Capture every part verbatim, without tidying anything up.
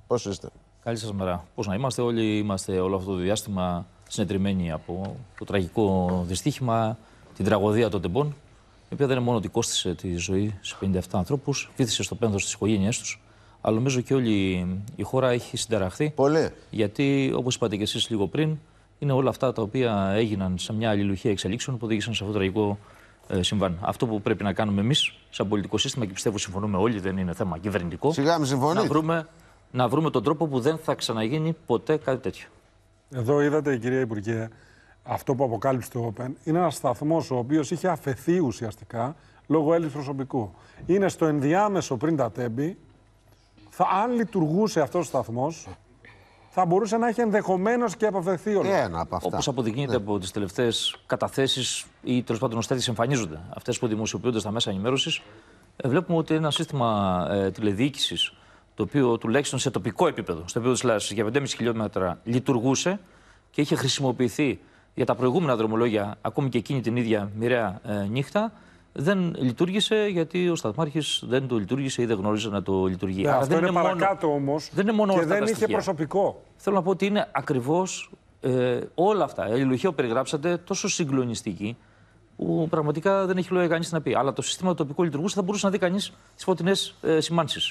Πώς είστε? Καλή σας μέρα. Πώς να είμαστε, όλοι είμαστε όλο αυτό το διάστημα συνετριμμένοι από το τραγικό δυστύχημα, την τραγωδία των τεμπών, η οποία δεν είναι μόνο ότι κόστισε τη ζωή σε πενήντα επτά ανθρώπους, βύθισε στο πένθος στις οικογένειές τους, αλλά νομίζω και όλη η χώρα έχει συνταραχθεί. Πολύ. Γιατί, όπως είπατε και εσείς λίγο πριν, είναι όλα αυτά τα οποία έγιναν σε μια αλληλουχία εξελίξεων που οδήγησαν σε αυτό το τραγικό ε, συμβάν. Αυτό που πρέπει να κάνουμε εμείς, σαν πολιτικό σύστημα, και πιστεύω συμφωνούμε όλοι, δεν είναι θέμα κυβερνητικό. Σιγά, μη συμφωνείτε. Να βρούμε, να βρούμε τον τρόπο που δεν θα ξαναγίνει ποτέ κάτι τέτοιο. Εδώ είδατε, κυρία Υπουργέ, αυτό που αποκάλυψε το Open είναι ένας σταθμός ο οποίος είχε αφαιθεί ουσιαστικά λόγω έλλειψης προσωπικού. Είναι στο ενδιάμεσο πριν τα τέμπη. Θα, αν λειτουργούσε αυτός ο σταθμός, θα μπορούσε να έχει ενδεχομένως και αποφευθεί όλο. Ένα από αυτά. Όπως αποδεικνύεται ναι. από τις τελευταίες καταθέσεις ή τέλος πάντων ως τέτοιες εμφανίζονται, αυτές που δημοσιοποιούνται στα μέσα ενημέρωσης, βλέπουμε ότι ένα σύστημα ε, τηλεδιοίκησης, το οποίο τουλάχιστον σε τοπικό επίπεδο, στο επίπεδο της Ελλάδας, για πέντε χιλιάδες χιλιόμετρα λειτουργούσε και είχε χρησιμοποιηθεί για τα προηγούμενα δρομολόγια, ακόμη και εκείνη την ίδια μοιραία ε, νύχτα, δεν λειτουργήσε γιατί ο σταθμάρχης δεν το λειτουργήσε ή δεν γνώριζε να το λειτουργεί. Ναι, Άρα αυτό δεν είναι είναι παρακάτω μόνο, όμως δεν είναι μόνο και αυτά δεν τα είχε στοιχεία. προσωπικό. Θέλω να πω ότι είναι ακριβώς ε, όλα αυτά. Η αλληλουχία που περιγράψατε τόσο συγκλονιστική, που πραγματικά δεν έχει λόγια κανείς να πει. Αλλά το σύστημα το τοπικό λειτουργούσε, θα μπορούσε να δει κανείς τις φωτεινές ε, σημάνσεις.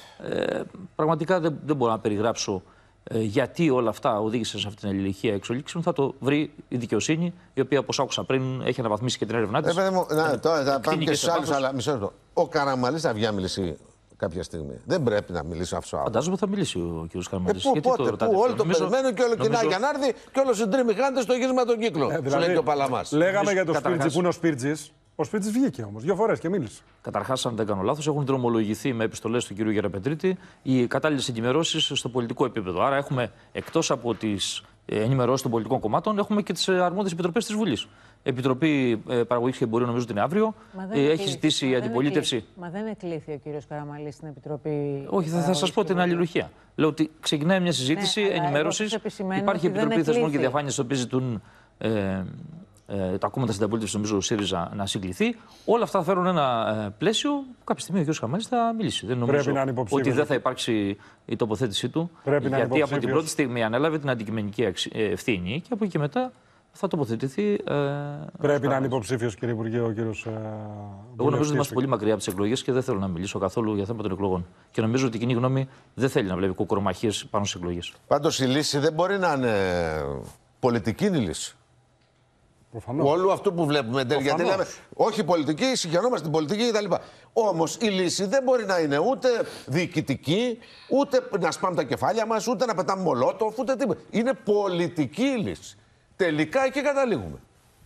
Ε, πραγματικά δεν, δεν μπορώ να περιγράψω ε, γιατί όλα αυτά οδήγησαν σε αυτή την αλληλουχία εξελίξεων. Θα το βρει η δικαιοσύνη, η οποία, όπως άκουσα πριν, έχει αναβαθμίσει και την έρευνά της. Ε, μου, να, ε, τώρα θα πάμε και στους άλλους, βάθος. αλλά μισό λεπτό. Ο Καραμανλής θα βγει να μιλήσει κάποια στιγμή. Δεν πρέπει να μιλήσει αυτό. Φαντάζομαι θα μιλήσει ο κ. Καραμανλής. Ε, πού, πότε, το πού, όλοι το περιμένουν και όλο κοινά για να έρθει και όλο συντρίμει χάνεται στο γύρισμα των κύκλων. Ε, δηλαδή, σου λέει και ο Παλαμάς. Λέγαμε για τον καταρχάς... Σπίρτζη που είναι ο Σπίρτζης. Ο Σπίρτζης βγήκε όμως δύο φορές και μίλησε. Καταρχάς, αν δεν κάνω λάθος, έχουν δρομολογηθεί με επιστολές του κ. Γεραπετρίτη οι κατάλληλες ενημερώσεις στο πολιτικό επίπεδο. Άρα, έχουμε εκτός από τις ενημερώσεις των πολιτικών κομμάτων, έχουμε και τις αρμόδιες επιτροπές της Βουλής. Επιτροπή Παραγωγής και Εμπορίου, νομίζω ότι είναι αύριο. Έχει ζητήσει η αντιπολίτευση. Μα δεν εκλήθη ο κύριος Καραμανλής στην Επιτροπή. Όχι, θα, θα σας πω την αλληλουχία. Λέω ότι ξεκινάει μια συζήτηση ναι, ενημέρωσης. Υπάρχει Επιτροπή Θεσμών και Διαφάνειας, στην οποία ζητούν ε, ε, τα κόμματα στην αντιπολίτευση, νομίζω, ο ΣΥΡΙΖΑ, να συγκληθεί. Όλα αυτά θα φέρουν ένα ε, πλαίσιο που κάποια στιγμή ο κ. Καραμανλής θα μιλήσει. Δεν νομίζω ότι δεν θα υπάρξει η τοποθέτησή του. Πρέπει γιατί από την πρώτη στιγμή ανέλαβε την αντικειμενική ευθύνη και από εκεί και μετά θα τοποθετηθεί. Ε, Πρέπει να είναι υποψήφιος, κύριε Υπουργέ, ο κύριος. Εγώ νομίζω ότι είμαστε πολύ μακριά από τις εκλογές και δεν θέλω να μιλήσω καθόλου για θέματα των εκλογών. Και νομίζω ότι η κοινή γνώμη δεν θέλει να βλέπει κοκορομαχίες πάνω στις εκλογές. Πάντως η λύση δεν μπορεί να είναι πολιτική η λύση. Προφανώς. Όλου αυτού που βλέπουμε. Γιατί λέμε, όχι πολιτική, συγχαιρόμαστε την πολιτική κτλ. Όμως η λύση δεν μπορεί να είναι ούτε διοικητική, ούτε να σπάμε τα κεφάλια μας, ούτε να πετάμε μολότοφ, ούτε τίποτα. Είναι πολιτική η λύση. Τελικά εκεί καταλήγουμε.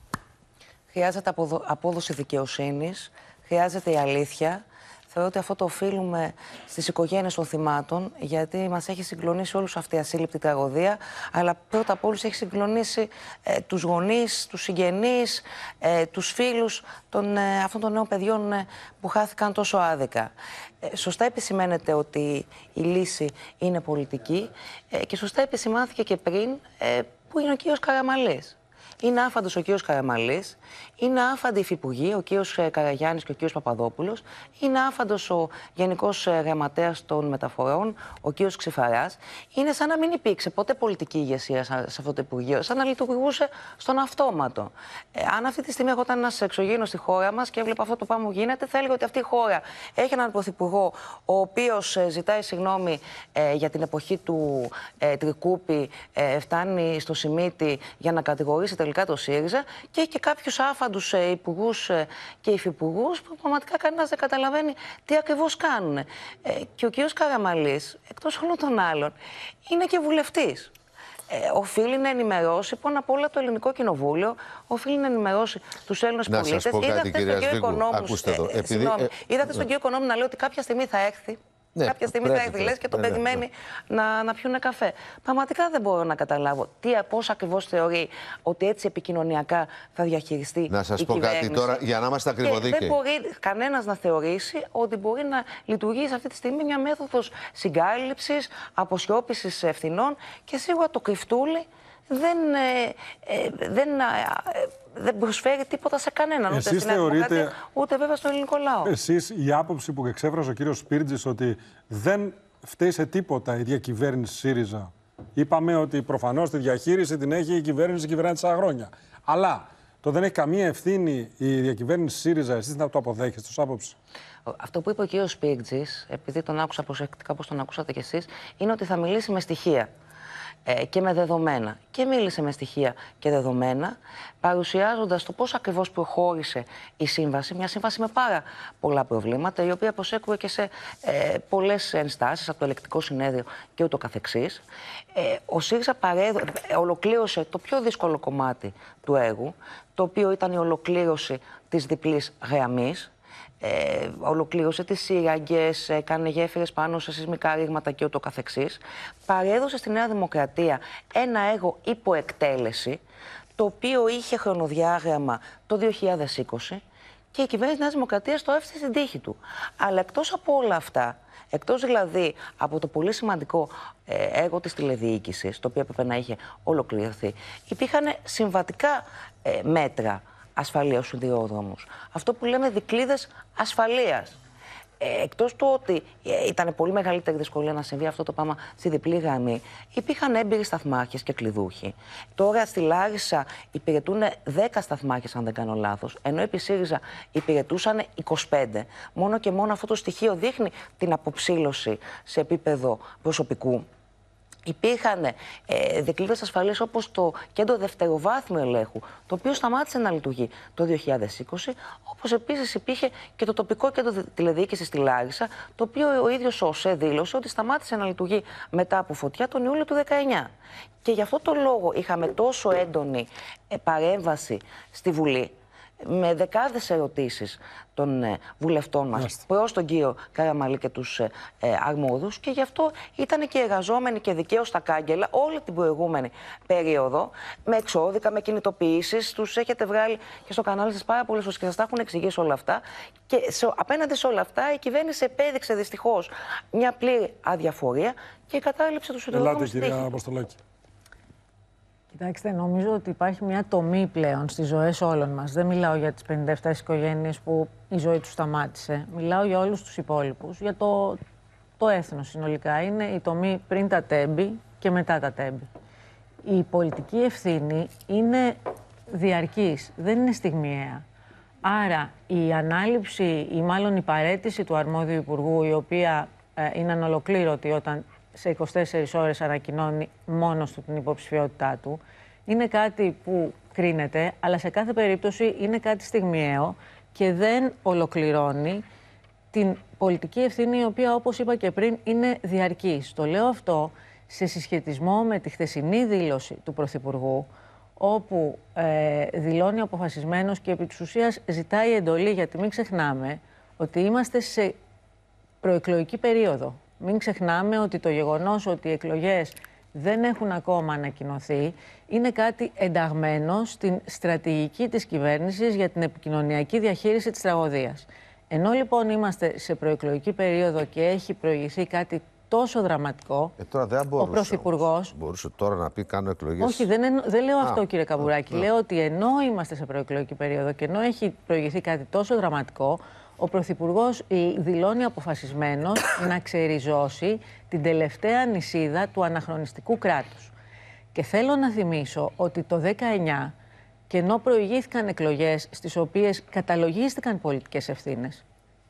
Χρειάζεται απόδοση δικαιοσύνης, χρειάζεται η αλήθεια. Θεωρώ ότι αυτό το οφείλουμε στις οικογένειες των θυμάτων, γιατί μας έχει συγκλονίσει όλους αυτή η ασύλληπτη τραγωδία, αλλά πρώτα απ' όλους έχει συγκλονίσει ε, τους γονείς, τους συγγενείς, ε, τους φίλους των, ε, αυτών των νέων παιδιών ε, που χάθηκαν τόσο άδικα. Ε, σωστά επισημαίνεται ότι η λύση είναι πολιτική ε, και σωστά επισημάνθηκε και πριν ε, που είναι ο κύριος Καραμανλής. Είναι άφαντος ο κύριος Καραμανλής, είναι άφαντοι οι υφυπουργοί, ο κύριος Καραγιάννης και ο κύριος Παπαδόπουλος, είναι άφαντος ο Γενικός Γραμματέας των Μεταφορών, ο κύριος Ξηφαράς. Είναι σαν να μην υπήρξε ποτέ πολιτική ηγεσία σε αυτό το Υπουργείο, σαν να λειτουργούσε στον αυτόματο. Ε, αν αυτή τη στιγμή ερχόταν ένας εξωγήινος στη χώρα μας και έβλεπα αυτό το πράγμα που γίνεται, θα έλεγα ότι αυτή η χώρα έχει έναν πρωθυπουργό, ο οποίος ζητάει συγγνώμη ε, για την εποχή του ε, Τρικούπη, ε, φτάνει στο Σιμίτι για να κατηγορήσει τελικά το ΣΥΡΙΖΑ και έχει και κάποιους άφαντους ε, υπουργούς ε, και υφυπουργούς που πραγματικά κανένας δεν καταλαβαίνει τι ακριβώς κάνουν. Ε, και ο κύριος Καραμανλής, εκτός όλων των άλλων, είναι και βουλευτής. Ε, οφείλει να ενημερώσει πάνω απ' όλα το Ελληνικό Κοινοβούλιο, οφείλει να ενημερώσει τους Έλληνες πολίτες. Είδατε στον κύριο Οικονόμου, ε, επειδή... ε, είδατε στον κύριο Οικονόμου να λέει ότι κάποια στιγμή θα έρθει. Ναι, κάποια στιγμή θα έρθει, λες, και το ναι, περιμένει ναι. να, να πιούνε καφέ. Πραγματικά δεν μπορώ να καταλάβω τι, πώς ακριβώς θεωρεί ότι έτσι επικοινωνιακά θα διαχειριστεί να σας η πω κυβέρνηση. κάτι τώρα, για να είμαστε ακριβοδίκαιοι. Δεν μπορεί κανένας να θεωρήσει ότι μπορεί να λειτουργήσει αυτή τη στιγμή μια μέθοδος συγκάλυψης, αποσιώπησης ευθυνών και σίγουρα το κρυφτούλι δεν, ε, ε, δεν, ε, δεν προσφέρει τίποτα σε κανέναν. Εσείς ούτε στην θεωρείτε... Ελλάδα, ούτε βέβαια στο ελληνικό λαό. Εσείς η άποψη που εξέφρασε ο κύριος Σπίρτζης ότι δεν φταίει σε τίποτα η διακυβέρνηση ΣΥΡΙΖΑ. Είπαμε ότι προφανώς τη διαχείριση την έχει η κυβέρνηση, η κυβέρνηση τέσσερα χρόνια. Αλλά το δεν έχει καμία ευθύνη η διακυβέρνηση ΣΥΡΙΖΑ, εσείς να το αποδέχεστε ως άποψη? Αυτό που είπε ο κ. Σπίρτζης, επειδή τον άκουσα προσεκτικά όπως τον ακούσατε κι εσείς, είναι ότι θα μιλήσει με στοιχεία ε, και με δεδομένα. Και μίλησε με στοιχεία και δεδομένα, παρουσιάζοντας το πώς ακριβώς προχώρησε η σύμβαση, μια σύμβαση με πάρα πολλά προβλήματα, η οποία προσέκρουε και σε ε, πολλές ενστάσεις από το Ελεκτικό Συνέδριο και ούτω καθεξής. Ε, ο ΣΥΡΙΖΑ παρέδω, ολοκλήρωσε το πιο δύσκολο κομμάτι του έργου, το οποίο ήταν η ολοκλήρωση της διπλής γραμμής. Ε, ολοκλήρωσε τις σύραγγες, έκανε γέφυρες πάνω σε σεισμικά ρήγματα και ούτω καθεξής. Παρέδωσε στη Νέα Δημοκρατία ένα έργο υποεκτέλεση, το οποίο είχε χρονοδιάγραμμα το δύο χιλιάδες είκοσι και η κυβέρνηση της Νέας Δημοκρατίας το έφτασε στην τύχη του. Αλλά εκτός από όλα αυτά, εκτός δηλαδή από το πολύ σημαντικό ε, έργο της τηλεδιοίκησης, το οποίο έπρεπε να είχε ολοκληρωθεί, υπήρχαν συμβατικά ε, μέτρα ασφαλείας στους σιδηρόδρομους. Αυτό που λέμε δικλείδες ασφαλείας. Ε, εκτός του ότι ε, ήταν πολύ μεγαλύτερη δυσκολία να συμβεί αυτό το πράγμα στη διπλή γραμμή, υπήρχαν έμπειροι σταθμάρχες και κλειδούχοι. Τώρα στη Λάρισα υπηρετούν δέκα σταθμάρχες, αν δεν κάνω λάθος, ενώ επί ΣΥΡΙΖΑ υπηρετούσαν είκοσι πέντε. Μόνο και μόνο αυτό το στοιχείο δείχνει την αποψήλωση σε επίπεδο προσωπικού. Υπήρχαν ε, δικλείδες ασφαλείας όπως το κέντρο δευτεροβάθμιου ελέγχου, το οποίο σταμάτησε να λειτουργεί το δύο χιλιάδες είκοσι, όπως επίσης υπήρχε και το τοπικό κέντρο τηλεδιοίκησης στη Λάρισα, το οποίο ο ίδιος ο ΟΣΕ δήλωσε ότι σταμάτησε να λειτουργεί μετά από φωτιά τον Ιούλιο του δύο χιλιάδες δεκαεννιά. Και γι' αυτό το λόγο είχαμε τόσο έντονη ε, παρέμβαση στη Βουλή, με δεκάδες ερωτήσεις των ε, βουλευτών μας Μάλιστα. προς τον κύριο Καραμαλή και τους ε, ε, αρμόδους, και γι' αυτό ήταν και εργαζόμενοι και δικαίως στα κάγκελα όλη την προηγούμενη περίοδο, με εξώδικα, με κινητοποιήσεις. Τους έχετε βγάλει και στο κανάλι σας πάρα πολλές φορές και σας τα έχουν εξηγήσει όλα αυτά. Και σε, απέναντι σε όλα αυτά, η κυβέρνηση επέδειξε δυστυχώς μια πλήρη αδιαφορία και κατάληψε τους σιδηροδρόμους. Ελάτε, κυρία Αποστολάκη. Κοιτάξτε, νομίζω ότι υπάρχει μια τομή πλέον στις ζωές όλων μας. Δεν μιλάω για τις πενήντα επτά οικογένειες που η ζωή τους σταμάτησε. Μιλάω για όλους τους υπόλοιπους, για το, το έθνος συνολικά. Είναι η τομή πριν τα τέμπη και μετά τα τέμπη. Η πολιτική ευθύνη είναι διαρκής, δεν είναι στιγμιαία. Άρα η ανάληψη ή μάλλον η παραίτηση του αρμόδιου υπουργού, η οποία ε, είναι ανολοκλήρωτη όταν σε είκοσι τέσσερις ώρες ανακοινώνει μόνος του την υποψηφιότητά του, είναι κάτι που κρίνεται, αλλά σε κάθε περίπτωση είναι κάτι στιγμιαίο και δεν ολοκληρώνει την πολιτική ευθύνη, η οποία, όπως είπα και πριν, είναι διαρκής. Το λέω αυτό σε συσχετισμό με τη χθεσινή δήλωση του Πρωθυπουργού, όπου ε, δηλώνει αποφασισμένος και επί της ουσίας ζητάει εντολή, γιατί μην ξεχνάμε ότι είμαστε σε προεκλογική περίοδο. Μην ξεχνάμε ότι το γεγονός ότι οι εκλογές δεν έχουν ακόμα ανακοινωθεί είναι κάτι ενταγμένο στην στρατηγική της κυβέρνησης για την επικοινωνιακή διαχείριση της τραγωδίας. Ενώ λοιπόν είμαστε σε προεκλογική περίοδο και έχει προηγηθεί κάτι τόσο δραματικό, ε, τώρα δεν μπορούσε, ο Πρωθυπουργός... Μπορούσε τώρα να πει κάνω εκλογές. Όχι, δεν, εννο... δεν λέω Α, αυτό, κύριε Καμπουράκη. α, λέω ότι ενώ είμαστε σε προεκλογική περίοδο και ενώ έχει προηγηθεί κάτι τόσο δραματικό, ο Πρωθυπουργός δηλώνει αποφασισμένος να ξεριζώσει την τελευταία νησίδα του αναχρονιστικού κράτους. Και θέλω να θυμίσω ότι το δεκαεννιά, και ενώ προηγήθηκαν εκλογές στις οποίες καταλογίστηκαν πολιτικές ευθύνες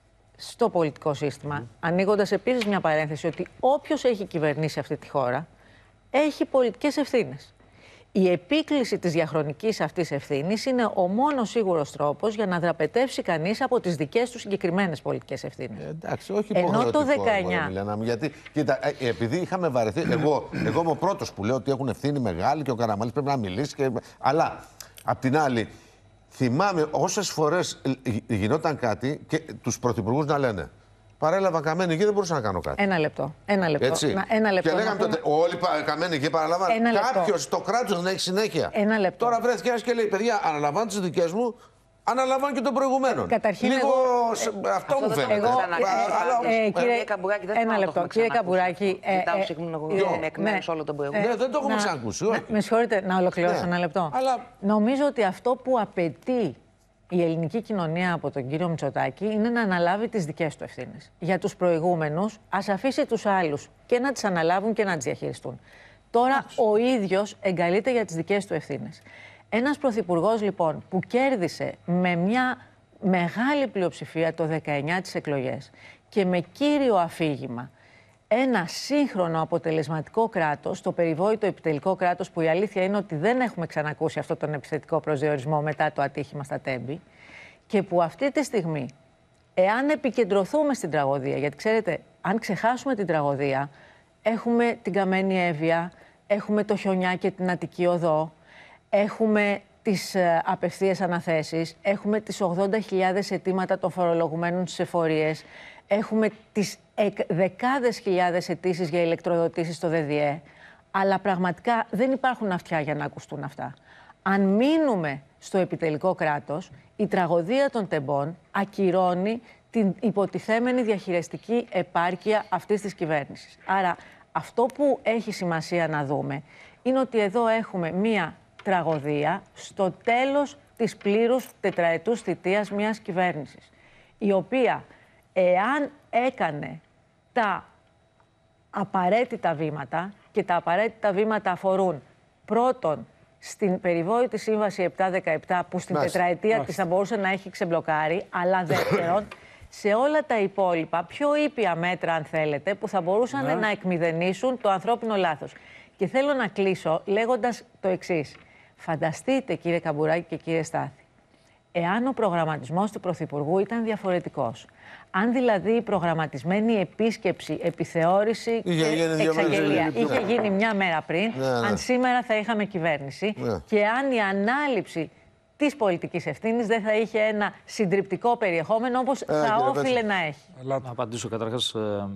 στο πολιτικό σύστημα, mm. ανοίγοντας επίσης μια παρένθεση ότι όποιος έχει κυβερνήσει αυτή τη χώρα έχει πολιτικές ευθύνες. Η επίκληση της διαχρονικής αυτής ευθύνης είναι ο μόνος σίγουρος τρόπος για να δραπετεύσει κανείς από τις δικές του συγκεκριμένες πολιτικές ευθύνες. Ε, εντάξει, όχι ενώ το δεκαεννιά. Μιλάνα, γιατί, κοίτα, ε, επειδή είχαμε βαρεθεί, εγώ, εγώ είμαι ο πρώτος που λέω ότι έχουν ευθύνη μεγάλη και ο Καραμαλής πρέπει να μιλήσει. Και, αλλά, απ' την άλλη, θυμάμαι όσες φορές γινόταν κάτι και τους πρωθυπουργούς να λένε παρέλαβα καμένη γη, δεν μπορούσα να κάνω κάτι. Ένα λεπτό. Ένα λεπτό. Έτσι. Να, ένα λεπτό και λέγαμε πούμε... τότε, όλοι καμένη γη παραλαμβάνουν. Κάποιος, το κράτος δεν έχει συνέχεια. Ένα λεπτό. Τώρα βρέθηκε ένας και λέει, παιδιά, αναλαμβάνω τις δικές μου, αναλαμβάνω και των προηγουμένων. Καταρχήν, λίγο εγώ... σε... ε, αυτό μου φαίνεται. Εγώ, ε, ε, ε, κύριε Καμπουράκη, δεν ένα λεπτό. Κύριε Καμπουράκη. Ζητάω συγγνώμη εκ μέρους όλων των προηγούμενων. Δεν το έχουμε ξανακούσει. Με συγχωρείτε, να ολοκληρώσω ένα λεπτό. Νομίζω ότι αυτό που απαιτεί η ελληνική κοινωνία από τον κύριο Μητσοτάκη είναι να αναλάβει τις δικές του ευθύνες. Για τους προηγούμενους, ας αφήσει τους άλλους και να τις αναλάβουν και να τις διαχειριστούν. Τώρα ο ίδιος εγκαλείται για τις δικές του ευθύνες. Ένας πρωθυπουργός λοιπόν που κέρδισε με μια μεγάλη πλειοψηφία το δεκαεννιά τις εκλογές και με κύριο αφήγημα ένα σύγχρονο αποτελεσματικό κράτος, το περιβόητο επιτελικό κράτος, που η αλήθεια είναι ότι δεν έχουμε ξανακούσει αυτόν τον επιθετικό προσδιορισμό μετά το ατύχημα στα Τέμπη, και που αυτή τη στιγμή, εάν επικεντρωθούμε στην τραγωδία, γιατί ξέρετε, αν ξεχάσουμε την τραγωδία, έχουμε την Καμένη Εύβοια, έχουμε το Χιονιά και την Αττική Οδό, έχουμε τις ε, απευθείας αναθέσεις, έχουμε τις ογδόντα χιλιάδες αιτήματα των φορολογουμένων στις εφορίες, έχουμε τις εκ, δεκάδες χιλιάδες αιτήσεις για ηλεκτροδοτήσεις στο ΔΔΕ, αλλά πραγματικά δεν υπάρχουν αυτιά για να ακουστούν αυτά. Αν μείνουμε στο επιτελικό κράτος, η τραγωδία των τεμπών ακυρώνει την υποτιθέμενη διαχειριστική επάρκεια αυτής της κυβέρνησης. Άρα αυτό που έχει σημασία να δούμε είναι ότι εδώ έχουμε μία τραγωδία στο τέλος της πλήρους τετραετούς θητείας μιας κυβέρνησης, η οποία, εάν έκανε τα απαραίτητα βήματα, και τα απαραίτητα βήματα αφορούν πρώτον στην περιβόητη σύμβαση επτά δεκαεπτά, που στην Μάλιστα. τετραετία Μάλιστα. της θα μπορούσε να έχει ξεμπλοκάρει, αλλά δεύτερον σε όλα τα υπόλοιπα πιο ήπια μέτρα, αν θέλετε, που θα μπορούσαν ναι. να εκμηδενήσουν το ανθρώπινο λάθος. Και θέλω να κλείσω λέγοντας το εξής. Φανταστείτε, κύριε Καμπουράκη και κύριε Στάθη, εάν ο προγραμματισμός του Πρωθυπουργού ήταν διαφορετικός, αν δηλαδή η προγραμματισμένη επίσκεψη, επιθεώρηση είχε και εξαγγελία είχε γίνει μια μέρα πριν, ναι, ναι. αν σήμερα θα είχαμε κυβέρνηση, ναι. και αν η ανάληψη της πολιτικής ευθύνης δεν θα είχε ένα συντριπτικό περιεχόμενο όπως ε, θα όφιλε να έχει. Να απαντήσω καταρχάς.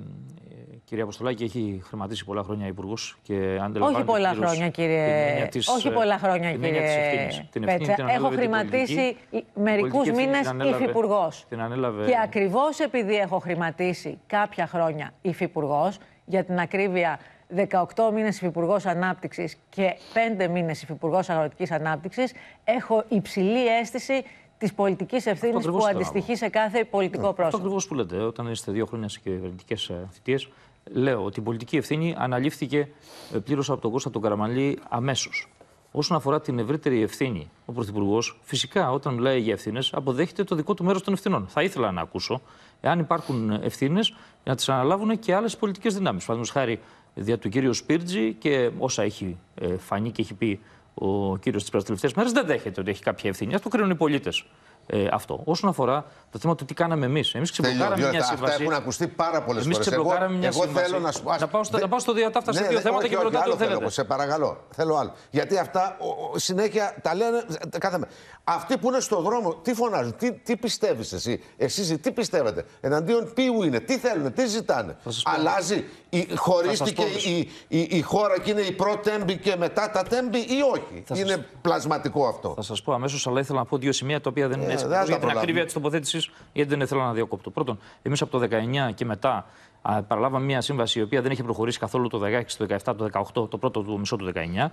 Κυρία Αποστολάκη, έχει χρηματίσει πολλά χρόνια υπουργούς και όχι πολλά κύριος, χρόνια, κύριε. Της, όχι πολλά χρόνια, κύριε Πέτσα. Έχω χρηματίσει μερικούς μήνες υφυπουργός. Ανέλαβε... Και ακριβώς επειδή έχω χρηματίσει κάποια χρόνια υφυπουργός, για την ακρίβεια δεκαοκτώ μήνες υφυπουργός ανάπτυξης και πέντε μήνες υφυπουργός αγροτικής ανάπτυξης, έχω υψηλή αίσθηση της πολιτικής ευθύνης που αντιστοιχεί σε κάθε πολιτικό πρόσωπο. Αυτό ακριβώς που λέτε, όταν είστε δύο χρόνια σε κυβερνητικές θητείες, λέω ότι η πολιτική ευθύνη αναλήφθηκε πλήρως από τον Κώστα τον Καραμανλή αμέσως. Όσον αφορά την ευρύτερη ευθύνη, ο Πρωθυπουργός, φυσικά όταν μιλάει για ευθύνες, αποδέχεται το δικό του μέρος των ευθυνών. Θα ήθελα να ακούσω, εάν υπάρχουν ευθύνες, να τις αναλάβουν και άλλες πολιτικές δυνάμεις. Παραδείγματος χάρη, δια του κύριου Σπίρτζη και όσα έχει φανεί και έχει πει ο κύριος τις τελευταίες μέρες, δεν δέχεται ότι έχει κάποια ευθύνη. Αυτό κρίνουν οι πολίτες. Ε, αυτό. Όσον αφορά το θέμα του τι κάναμε εμείς. Εμείς ξεμπλοκάραμε μια σύμβαση. Αυτά έχουν ακουστεί πάρα πολλές φορές. Εμείς ξεμπλοκάραμε μια εγώ σύμβαση. Θέλω να, σου... να, πάω στο, να πάω στο διατάφτα σε δύο θέματα και ρωτάω τι θέλετε. Σε παρακαλώ. Θέλω άλλο. Γιατί αυτά ο, ο, συνέχεια τα λένε κάθε μέρα. Αυτοί που είναι στον δρόμο, τι φωνάζουν, τι, τι πιστεύεις εσύ, εσείς τι πιστεύετε, εναντίον ποιου είναι, τι θέλουν, τι ζητάνε. Αλλάζει, η, χωρίστηκε η, η, η χώρα και είναι η προ-τέμπη και μετά τα τέμπη ή όχι. Θα είναι σας... πλασματικό αυτό. Θα σας πω αμέσως, αλλά ήθελα να πω δύο σημεία τα οποία δεν είναι έτσι. Για την ακρίβεια της τοποθέτησης, γιατί δεν ήθελα να διακόπτω. Πρώτον, εμείς από το δεκαεννιά και μετά α, παραλάβαμε μια σύμβαση η οποία δεν είχε προχωρήσει καθόλου το δεκαέξι, το δεκαεπτά, το δεκαοκτώ, το πρώτο του μισό του δεκαεννιά.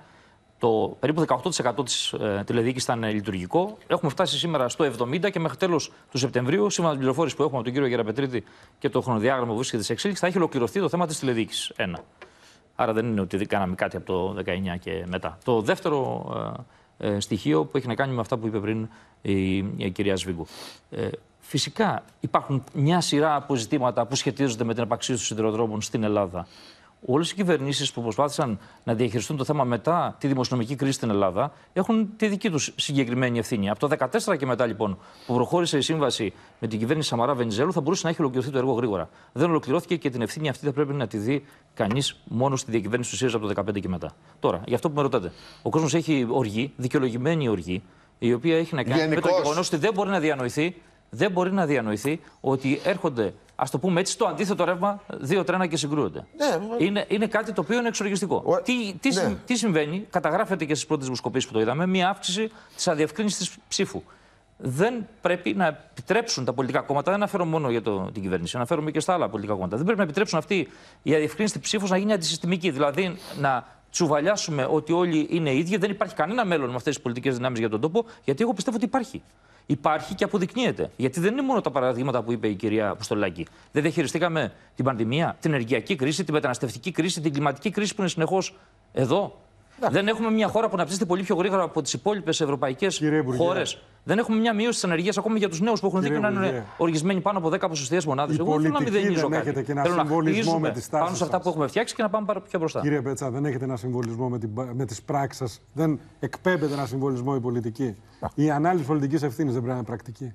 Το περίπου δεκαοκτώ τοις εκατό της ε, τηλεδιοίκησης ήταν ε, λειτουργικό. Έχουμε φτάσει σήμερα στο εβδομήντα τοις εκατό και μέχρι τέλος του Σεπτεμβρίου, σύμφωνα με την πληροφόρηση που έχουμε από τον κύριο Γεραπετρίτη και το χρονοδιάγραμμα που βρίσκεται σε εξέλιξη, θα έχει ολοκληρωθεί το θέμα της τηλεδιοίκησης. Ένα. Άρα δεν είναι ότι κάναμε κάτι από το δεκαεννιά και μετά. Το δεύτερο ε, ε, στοιχείο που έχει να κάνει με αυτά που είπε πριν η, η κυρία Σβίγκου. Ε, φυσικά υπάρχουν μια σειρά αποζητήματα που σχετίζονται με την επαξίωση των σιδηροδρόμων στην Ελλάδα. Όλες οι κυβερνήσεις που προσπάθησαν να διαχειριστούν το θέμα μετά τη δημοσιονομική κρίση στην Ελλάδα έχουν τη δική τους συγκεκριμένη ευθύνη. Από το δύο χιλιάδες δεκατέσσερα και μετά, λοιπόν, που προχώρησε η σύμβαση με την κυβέρνηση Σαμαρά Βενιζέλου, θα μπορούσε να έχει ολοκληρωθεί το έργο γρήγορα. Δεν ολοκληρώθηκε και την ευθύνη αυτή θα πρέπει να τη δει κανείς μόνο στη διακυβέρνηση του ΣΥΡΙΖΑ από το δύο χιλιάδες δεκαπέντε και μετά. Τώρα, για αυτό που με ρωτάτε, ο κόσμος έχει οργή, δικαιολογημένη οργή, η οποία έχει να κάνει Γενικώς. με το γεγονός ότι δεν μπορεί να διανοηθεί. Δεν μπορεί να διανοηθεί ότι έρχονται, ας το πούμε έτσι, στο αντίθετο ρεύμα δύο τρένα και συγκρούονται. Ναι, είναι, είναι κάτι το οποίο είναι εξοργιστικό. Ο... Τι, τι, ναι. τι συμβαίνει, καταγράφεται και στις πρώτες δημοσκοπήσεις που το είδαμε, μια αύξηση της αδιευκρίνησης της ψήφου. Δεν πρέπει να επιτρέψουν τα πολιτικά κόμματα, δεν αναφέρω μόνο για το, την κυβέρνηση, αναφέρομαι και στα άλλα πολιτικά κόμματα. Δεν πρέπει να επιτρέψουν αυτή η αδιευκρίνηση της ψήφου να γίνει αντισυστημική. Δηλαδή να τσουβαλιάσουμε ότι όλοι είναι ίδιοι. Δεν υπάρχει κανένα μέλλον με αυτές τις πολιτικές δυνάμεις για τον τόπο, γιατί εγώ πιστεύω ότι υπάρχει. Υπάρχει και αποδεικνύεται. Γιατί δεν είναι μόνο τα παραδείγματα που είπε η κυρία Αποστολάκη. Δεν διαχειριστήκαμε την πανδημία, την ενεργειακή κρίση, την μεταναστευτική κρίση, την κλιματική κρίση που είναι συνεχώς εδώ. Δεν έχουμε μια χώρα που αναπτύσσεται πολύ πιο γρήγορα από τις υπόλοιπες ευρωπαϊκές χώρες. Δεν έχουμε μια μείωση της ανεργίας ακόμα για τους νέους που έχουν δίκιο να είναι οργισμένοι πάνω από δέκα ποσοστιαίες μονάδες. Εγώ δεν θέλω να μηδενίζω κάτι. Θέλω να χτίζουμε πάνω σε αυτά που έχουμε φτιάξει και να πάμε πιο μπροστά. Κύριε Πέτσα, δεν έχετε ένα συμβολισμό με, την, με τις πράξεις σας. Δεν εκπέμπεται ένα συμβολισμό η πολιτική. Η ανάλυση πολιτικής ευθύνης δεν πρέπει να είναι πρακτική.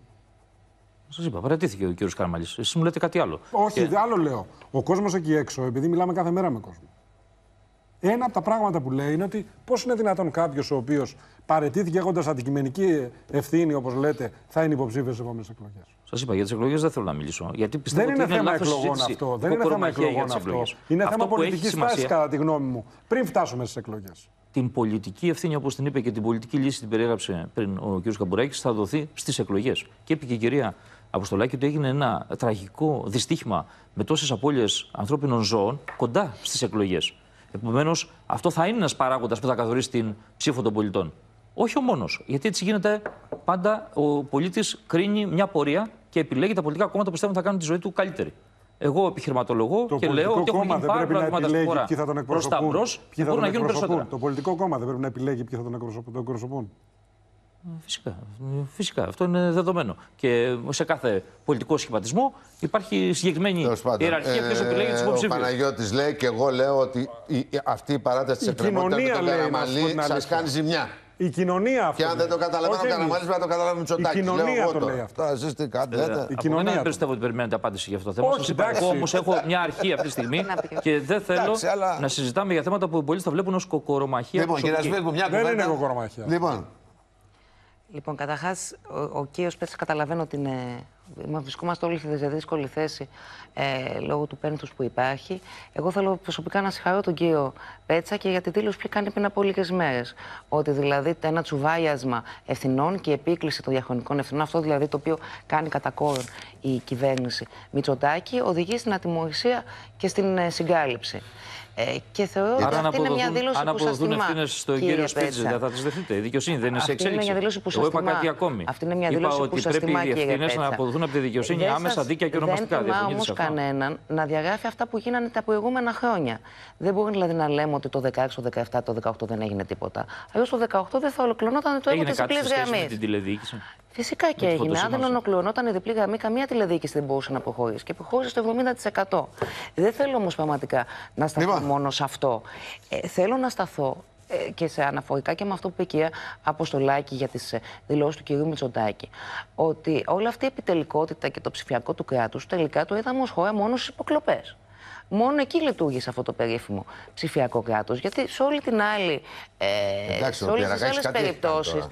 Σας είπα, παρατήθηκε ο κ. Καραμαλής. Εσείς μου λέτε κάτι άλλο. Όχι, και... άλλο λέω. Ο κόσμος εκεί έξω, επειδή μιλάμε κάθε μέρα με κόσμο. Ένα από τα πράγματα που λέει είναι ότι πώς είναι δυνατόν κάποιος ο οποίος παραιτήθηκε έχοντας αντικειμενική ευθύνη, όπως λέτε, θα είναι υποψήφιος στις επόμενες εκλογές. Σας είπα, για τις εκλογές δεν θέλω να μιλήσω. Γιατί πιστεύω δεν είναι, ότι είναι θέμα λάθος εκλογών συζήτηση. αυτό. Δεν είναι θέμα εκλογών αυτό. Είναι αυτό θέμα πολιτικής σημασία... τάσης, κατά τη γνώμη μου, πριν φτάσουμε στις εκλογές. Την πολιτική ευθύνη, όπως την είπε και την πολιτική λύση την περιέγραψε πριν ο κ. Καμπουράκης, θα δοθεί στις εκλογές. Και είπε και η κυρία Αποστολάκη ότι έγινε ένα τραγικό δυστύχημα με τόσες απώλειες ανθρώπινων ζώων κοντά στις εκλογές. Επομένως, αυτό θα είναι ένας παράγοντας που θα καθορίσει την ψήφο των πολιτών. Όχι ο μόνος. Γιατί έτσι γίνεται πάντα ο πολίτης κρίνει μια πορεία και επιλέγει τα πολιτικά κόμματα που πιστεύουν θα κάνουν τη ζωή του καλύτερη. Εγώ επιχειρηματολογώ το και λέω ότι έχουν γίνει πάρα πολλά βήματα στην χώρα προς τα μπρος που μπορούν να γίνουν περισσότερα. Το πολιτικό κόμμα δεν πρέπει να επιλέγει ποιοι θα τον εκπροσωπούν. Φυσικά, φυσικά, αυτό είναι δεδομένο. Και σε κάθε πολιτικό σχηματισμό υπάρχει συγκεκριμένη ιεραρχία ποιος επιλέγει τους υποψήφιους. Ο Παναγιώτης λέει και εγώ λέω ότι η, αυτή η παράταση της εκκρεμότητας με τον Καραμαλή σας κάνει ζημιά. Η κοινωνία αυτό. Και αν δεν το καταλαβαίνω ο Καραμαλής, πρέπει να το καταλάβει ο Μητσοτάκης. Η κοινωνία το λέει αυτό. Εσείς τι κάνετε. Η κοινωνία. Δεν πιστεύω ότι περιμένετε απάντηση για αυτό το θέμα. Όχι, εγώ όμως έχω μια αρχή αυτή τη στιγμή και δεν θέλω να συζητάμε για θέματα που οι πολίτες θα βλέπουν ως κοκορομαχία. Λοιπόν, κύριε Σβίγκου, μια κουβέντα. Δεν είναι κοκορομαχία. Λοιπόν. Λοιπόν, καταρχάς, ο, ο κύριος Πέτσας καταλαβαίνω ότι είναι, βρισκόμαστε όλοι σε δύσκολη θέση ε, λόγω του πένθους που υπάρχει. Εγώ θέλω προσωπικά να συγχαρώ τον κύριο Πέτσα και για τη δήλωση που κάνει πριν από λίγες μέρες. Ότι δηλαδή ένα τσουβάλιασμα ευθυνών και η επίκληση των διαχρονικών ευθυνών, αυτό δηλαδή το οποίο κάνει κατά κόρον η κυβέρνηση Μητσοτάκη, οδηγεί στην ατιμωρησία και στην ε, συγκάλυψη. Ε, και θεωρώ ότι Άρα αυτή είναι μια δήλωση αν που σας αποδοθούν τιμά, ευθύνες στον κύριο Σπίτζη, δεν θα τις δεχτείτε. Η δικαιοσύνη δεν είναι σε εξέλιξη. Είναι μια Εγώ είπα κάτι ακόμη. Αυτή είναι μια είπα δήλωση ότι που σας πρέπει τιμά, οι ευθύνες να αποδοθούν από τη δικαιοσύνη δεν άμεσα, σας, δίκαια και ονομαστικά. Δεν τιμά όμως κανέναν να διαγράφει αυτά που γίνανε τα προηγούμενα χρόνια. Δεν μπορεί δηλαδή να λέμε ότι το δεκαέξι, το δεκαεπτά, το δεκαοκτώ δεν έγινε τίποτα. Αλλιώς το δεκαοκτώ δεν θα ολοκληρωνόταν το έργο της διπλής γραμμής. Την τηλεδιοίκηση. Φυσικά και έγινε. Αν δεν ολοκληρωνόταν η διπλή γραμμή, καμία τηλεδιοίκηση δεν μπορούσε να προχωρήσει. Και προχώρησε στο εβδομήντα τοις εκατό. Δεν θέλω όμως πραγματικά να σταθώ λοιπόν. μόνο σε αυτό. Ε, θέλω να σταθώ ε, και σε αναφορικά και με αυτό που είπε η κυρία Αποστολάκη για τις ε, δηλώσεις του κυρίου Μητσοτάκη. Ότι όλη αυτή η επιτελικότητα και το ψηφιακό του κράτους τελικά το είδαμε ως χώρα μόνο στις υποκλοπές. Μόνο εκεί λειτουργήσε αυτό το περίφημο ψηφιακό κράτος. Γιατί σε όλη την άλλη. Ε, Εντάξει, σε όλες τις άλλες περιπτώσεις.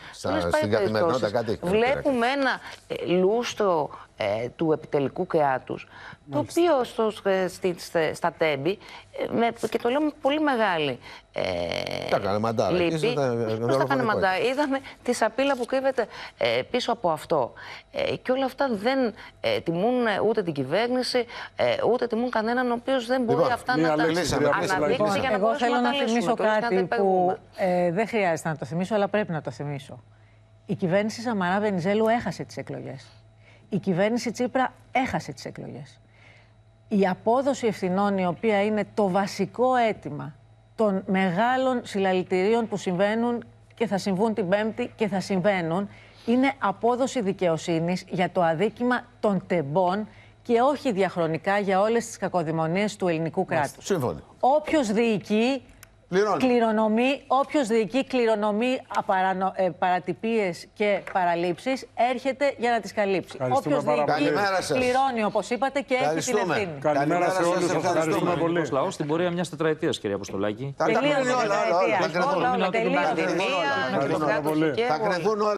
Βλέπουμε ένα ε, λούστρο ε, του επιτελικού κράτους. Το οποίο στο, στη, στα τέμπη, με, και το λέω με πολύ μεγάλη ε, τα κάνε μαντάρα. λύπη. Πώς τα κάνε μαντάρα. Είδαμε τη σαπίλα που κρύβεται ε, πίσω από αυτό. Ε, και όλα αυτά δεν ε, τιμούν ούτε την κυβέρνηση, ε, ούτε τιμούν κανέναν ο οποίος δεν μπορεί λοιπόν, αυτά να τα αναδείξει για να εγώ θέλω να, να να θυμίσω κάτι που ε, δεν χρειάζεται να το θυμίσω, αλλά πρέπει να το θυμίσω. Η κυβέρνηση Σαμαρά Βενιζέλου έχασε τις εκλογές. Η κυβέρνηση Τσίπρα έχασε τις εκλογές. Η απόδοση ευθυνών, η οποία είναι το βασικό αίτημα των μεγάλων συλλαλητηρίων που συμβαίνουν και θα συμβούν την Πέμπτη και θα συμβαίνουν, είναι απόδοση δικαιοσύνης για το αδίκημα των τεμπών και όχι διαχρονικά για όλες τις κακοδημονίες του ελληνικού κράτους. Σύμφωνοι. Όποιος διοικεί κληρονομεί, όποιος διοικεί κληρονομεί απαρανο, ε, παρατυπίες και παραλήψεις, έρχεται για να τις καλύψει. Όποιος διοικεί πληρώνει, όπως είπατε, και έχει την ευθύνη. Καλημέρα σε όλους. Σας ευχαριστούμε πολύ. Ο λαός στην πορεία μιας τετραετίας, κυρία Αποστολάκη. Τελείως τετραετίας. Θα κρυθούν όλα.